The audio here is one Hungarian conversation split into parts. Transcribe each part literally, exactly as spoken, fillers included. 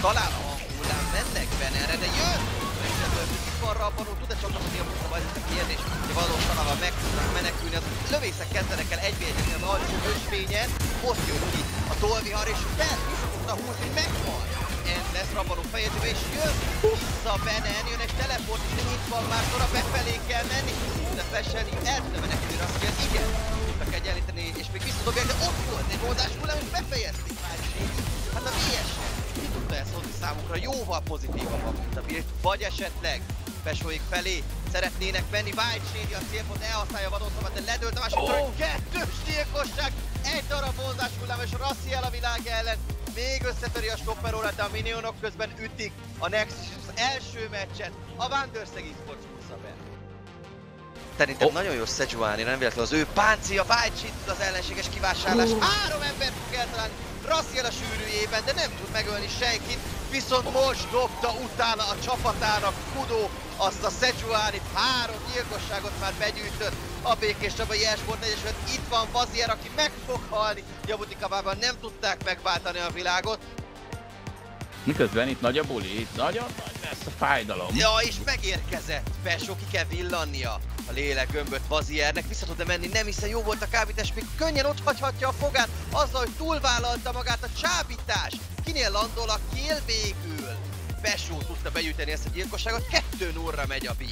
talán a hullám mennek benne erre, de jön! Itt van rabbanó, tud-e csatlakozni a munka, vagy ez a kérdés, hogy valószínűleg meg tudnak menekülni, az lövészek kezdenek el egybe-egyezni az alsó ösvényen, ott jön ki a tolvihar, és fel vissza tudta húzni, megvan! End lesz rabbanó fejezőbe, és jön vissza Benen, jön egy teleport, és itt van már, Zora befelé kell menni, de Fessel így el tudna menekülni, azt mondja, igen, tudtak egyenlíteni, és még visszadobják, de ott volt egy oldás hullám, és befejezték már is. Hát a vé es ki tudta ezt hozni számukra, jóval pozitívabban, mint a Birt, vagy esetleg Pesóik felé szeretnének menni, White Shady a célpont, elhasználja a vadonszavat, de ledőlt a másodra, oh! Kettős gyilkosság, egy darab vonzás hullám, és Raziel a világ ellen, még összetöri a stopperórát, de a minionok közben ütik a Nexus az első meccset, a Wanderers Esports húzza be. Szerintem oh. nagyon jó Sejuani, nem véletlenül az ő páncélja, White Shady az ellenséges kivásárlás, uh. három embert fog eltalálni, Raziel a sűrűjében, de nem tud megölni senkit, viszont most dobta utána a csapatának Kudo azt a Sejuanit, három gyilkosságot már begyűjtött a Békés Csabai Esport Egyesület. Itt van Vazier, aki meg fog halni, Jabutikavában nem tudták megváltani a világot. Miközben itt nagy a buli, itt nagyon nagy lesz a fájdalom. Ja, és megérkezett Pesó, ki kell villannia a lélekgömböt Vaziernek, vissza tud-e menni, nem hiszen jó volt a kábítás, még könnyen ott hagyhatja a fogát, azzal, hogy túlvállalta magát a csábítás. Kinél landol a kill végül? Pesó tudta begyűjteni ezt a gyilkosságot, kettő nullra megy a B.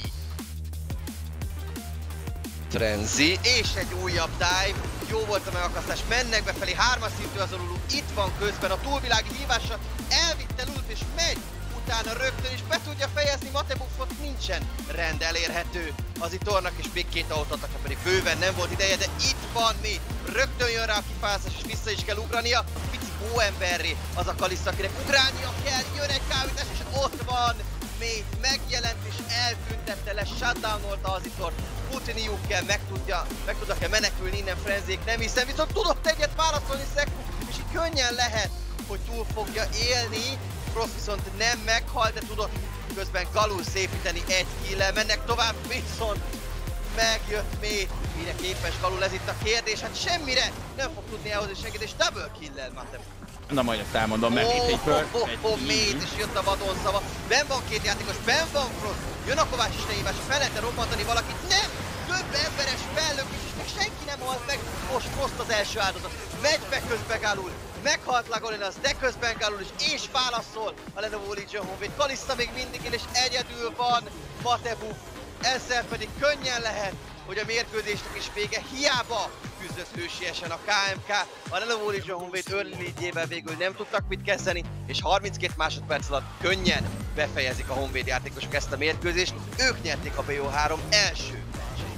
Frenzy, és egy újabb dive, jó volt a megakasztás, mennek befelé, hármas szintű az a Lulu, itt van közben a túlvilági hívása, elvitte Lulut és megy, utána rögtön is be tudja fejezni, Matebuffot nincsen rend elérhető az Itornak, és még két autótak, pedig bőven nem volt ideje, de itt van mi, rögtön jön rá a kifászás, és vissza is kell ugrania, pici hóemberré az a Kalista, akinek ugrálnia kell, jön egy kávítás, és ott van, még megjelent és eltüntette le, shutdownolta az Itort, futniuk kell, meg, tudja, meg tudnak-e menekülni innen Frenzék, nem hiszem, viszont tudott egyet válaszolni Szeku, és így könnyen lehet, hogy túl fogja élni, Frost viszont nem meghal, de tudott közben Galul szépíteni egy kill-el, mennek tovább, viszont megjött még, mire képes Galul, ez itt a kérdés, hát semmire nem fog tudni elhozni senkit, és double kill-el Matep. Na majd ezt elmondom, mert itt egy pör, oh, oh, oh, Mate, és jött a vadonszava, benn van két játékos, benn van Frost, jön a Kovács istehívás, fel lehetne robbantani valakit, nem! Több emberes fellökés, és még senki nem halt meg, most Frost az első áldozat, megy be közbe Galul, meghalt Lagolinas, de közben Galul is, és válaszol a Lenovo Legion Honvéd, Kalista még mindig él, és egyedül van Matebuff, ezzel pedig könnyen lehet, hogy a mérkőzésnek is vége, hiába küzdött hősiesen a ká em ká, a Lenovo Legion Honvéd early lead-jével végül nem tudtak mit kezdeni, és harminckét másodperc alatt könnyen befejezik a Honvéd játékosok ezt a mérkőzést, ők nyerték a bé o három első meccsét.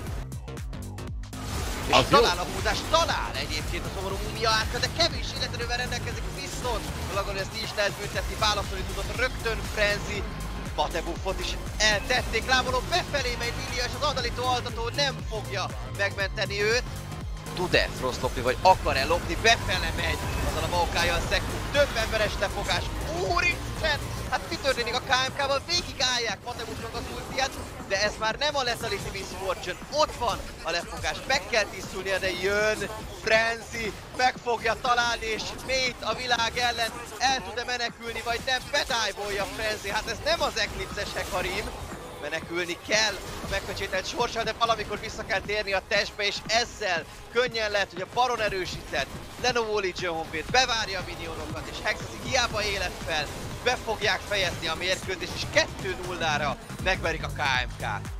És az talál a húzás, talál egyébként a szomorú Mumia árka, de kevés életerővel rendelkezik, viszont Lagon ezt is lehet büntetni, válaszolni tudott rögtön Frenzy, Matebuffot is eltették, láboló befelé megy Lilia, és az Adalito altató nem fogja megmenteni őt. Tud-e Frost lopni, vagy akar-e lopni? Befele megy azzal a Maokájjal Szeku, több emberes lefogás, úristen! Hát mi történik a ká em ká-val? Végigállják Matebuffnak az ultiát, de ez már nem a Lethality Miss Fortune, ott van a lefogás, meg kell tisztulnia, de jön Frenzy, meg fogja találni, és Mate a világ ellen el tud-e menekülni, vagy nem, bedájbolja Frenzy, hát ez nem az Eclipse-es Hecarim, menekülni kell a megpecsételt sorssal, de valamikor vissza kell térni a testbe, és ezzel könnyen lehet, hogy a baron erősített Lenovo Legion Honvéd bevárja a minionokat, és Hexasig hiába élet fel, be fogják fejezni a mérkőzést, és kettő nullára megverik a ká em ká-t.